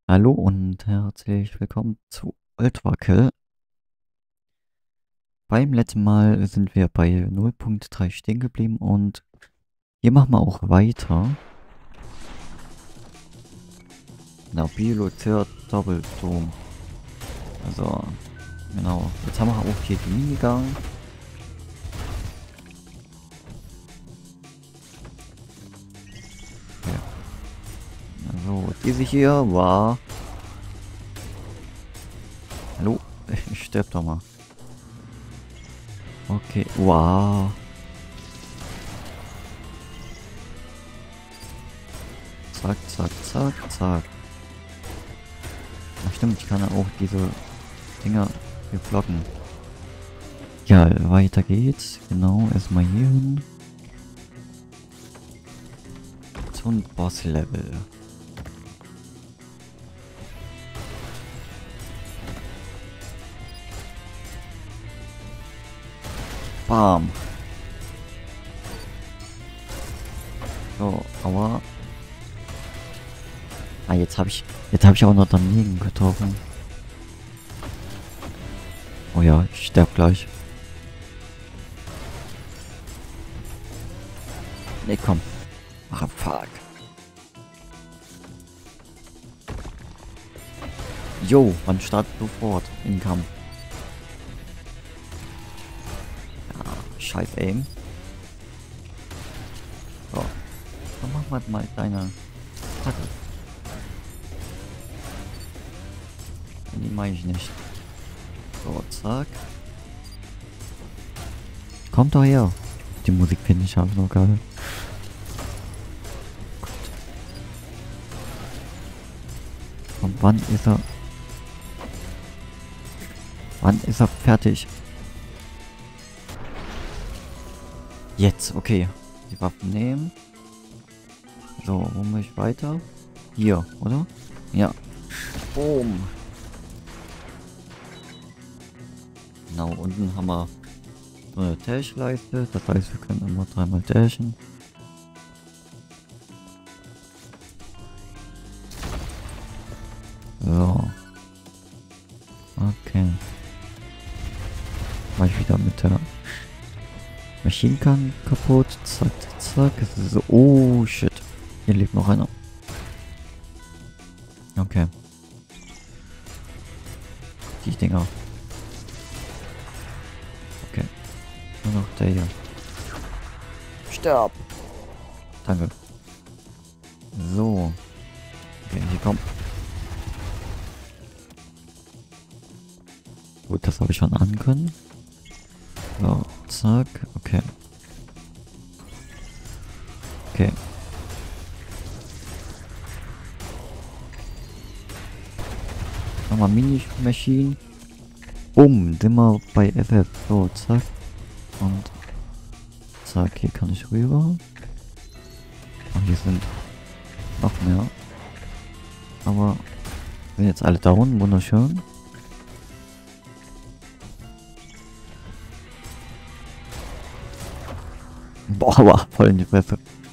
Hallo und herzlich willkommen zu Ultrakill. Beim letzten Mal sind wir bei 0.3 stehen geblieben und hier machen wir auch weiter. Na, Biolozert Doppelturm. Also, genau. Jetzt haben wir auch hier die Minigang. Ja. Also, diese hier war... Hallo? Ich sterb doch mal. Okay, wow. Zack, zack, zack, zack. Ach stimmt, ich kann ja auch diese Dinger hier blocken. Ja, weiter geht's. Genau, erstmal hier hin. Zum Boss-Level. Bam. So, aber... Ah, jetzt habe ich auch noch daneben getroffen. Oh ja, ich sterb gleich. Nee, komm. Ah, fuck. Jo, wann startet sofort in Kampf? Ja, scheiß Aim. So, dann machen wir mal deine Attacke. Die mache ich nicht. So, zack. Kommt doch her. Die Musik finde ich einfach noch geil. Und wann ist er? Wann ist er fertig? Jetzt, okay. Die Waffen nehmen. So, wo muss ich weiter? Hier, oder? Ja. Boom. Genau, unten haben wir so eine Dash-Leiste. Das heißt, wir können immer dreimal dashen. So. Okay. Mach ich wieder mit der Machine Gun kaputt. Zack, zack. Es ist so. Oh, shit. Hier lebt noch einer. Okay. Die Dinger. Okay. Nur noch der hier. Sterb! Danke. So. Okay, hier kommt. Gut, das habe ich schon ahnen können. So, zack. Okay. Okay. Nochmal Mini-Maschinen. Bumm, sind wir bei FF. So, zack. Und zack, hier kann ich rüber. Und hier sind noch mehr. Aber sind jetzt alle down, wunderschön. Boah, aber voll in die Fresse.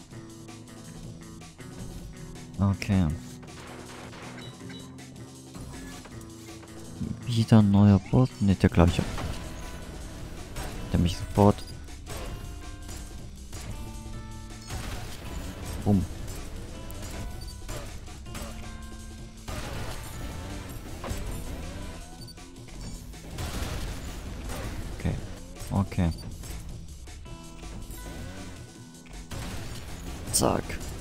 Okay. Wieder ein neuer Boss. Nicht der gleiche. Der mich sofort. Bumm. Okay. Okay. Zack.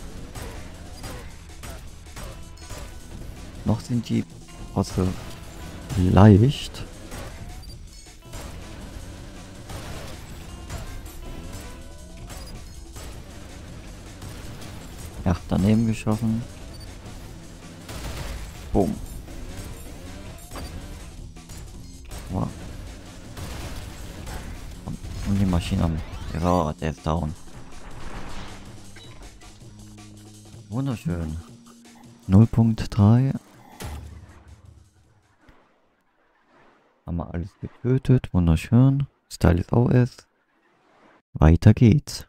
Noch sind die Bosse leicht. Ja, daneben geschossen. Boom. Wow. Und die Maschine am... Ja, der ist down. Wunderschön. 0.3. Haben wir alles getötet. Wunderschön. Style ist OS. Weiter geht's.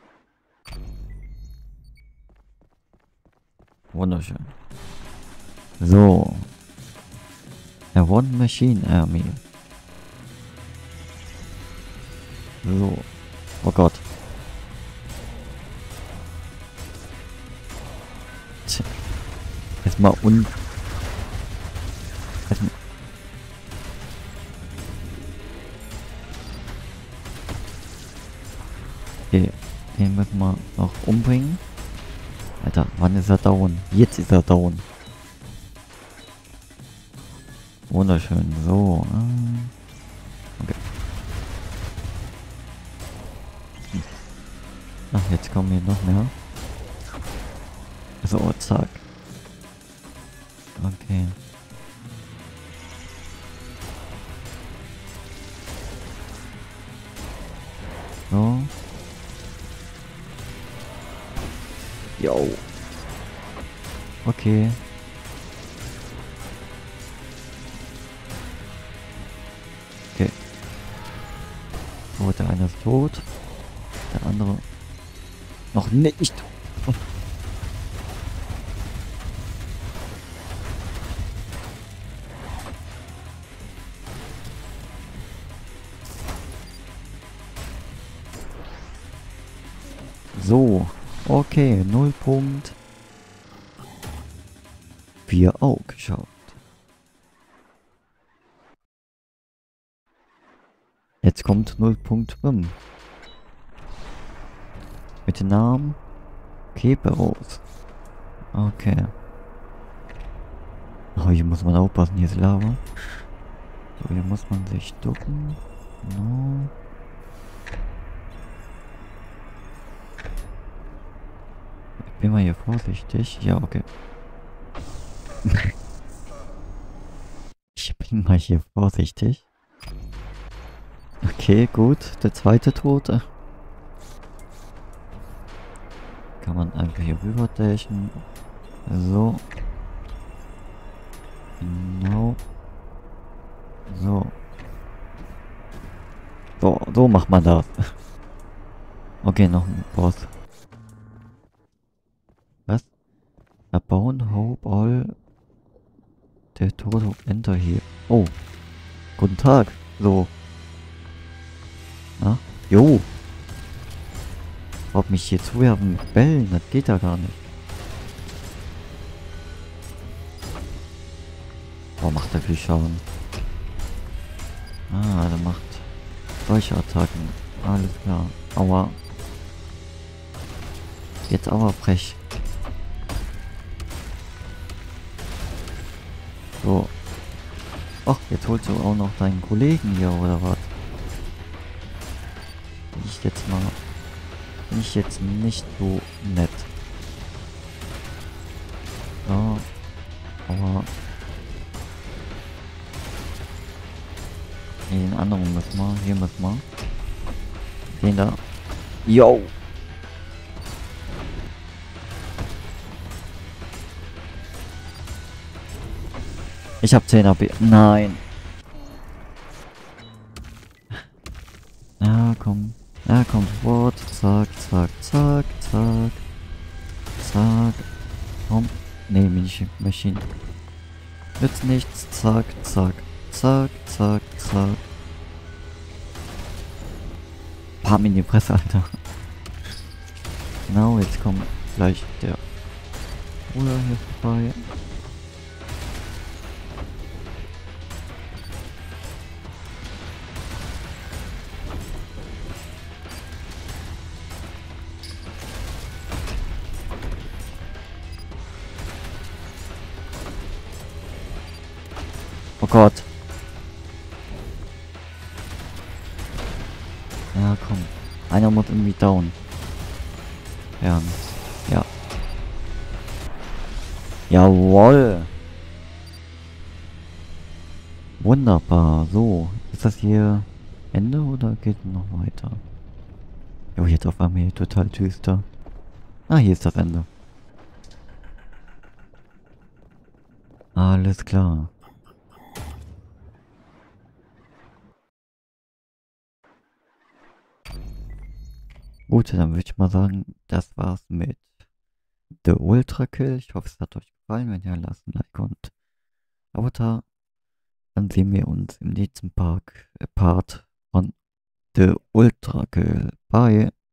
Wunderschön. So. A One Machine Army. So. Oh Gott. Tch. Erstmal erstmal. Okay. Den müssen wir noch umbringen. Alter, wann ist er down? Jetzt ist er down. Wunderschön. So. Okay. Ach, jetzt kommen hier noch mehr. So, zack. Okay. So. Jo. Okay. Okay. So, der eine ist tot. Der andere noch nicht. So. Okay, 0 Punkt. 4 auch geschafft. Jetzt kommt 0.5. Mit dem Namen Keberos. Okay. Oh, hier muss man aufpassen, hier ist Lava. So, hier muss man sich ducken. No. Ich bin mal hier vorsichtig. Ja, okay. Ich bin mal hier vorsichtig. Okay, gut. Der zweite Tote. Kann man einfach hier rüber dashen. So. Genau. So. So macht man das. Okay, noch ein Boss. Was? Erbauen, hope all. Der Tote enter hier. Oh. Guten Tag. So. Na? Jo. Ob mich hier zuwerfen mit Bällen, das geht ja gar nicht. Oh, macht er viel Schaden. Ah, der macht solche Attacken. Alles klar. Aua. Jetzt aber frech. So. Ach, jetzt holst du auch noch deinen Kollegen hier, oder was? Bin ich jetzt nicht so nett. So. Aber... Nee, den anderen müssen wir. Hier müssen wir. Den da. Yo! Ich hab 10 AP. Nein. Ja, komm. Ja, komm sofort. Zack, zack, zack, zack. Zack. Komm. Nee, Maschine. Nützt nichts. Zack, zack. Zack, zack, zack. Pam in die Presse, Alter. Genau, jetzt kommt gleich der Bruder hier vorbei. Oh Gott. Ja, komm. Einer muss irgendwie down. Ja. Ja. Jawohl. Wunderbar. So. Ist das hier Ende oder geht noch weiter? Jo, jetzt auf einmal hier total düster. Ah, hier ist das Ende. Alles klar. Gut, dann würde ich mal sagen, das war's mit The Ultra Kill. Ich hoffe, es hat euch gefallen. gefallen, wenn ihr lasst ein Like und Avatar. Dann sehen wir uns im nächsten Part von The Ultra Girl. Bye.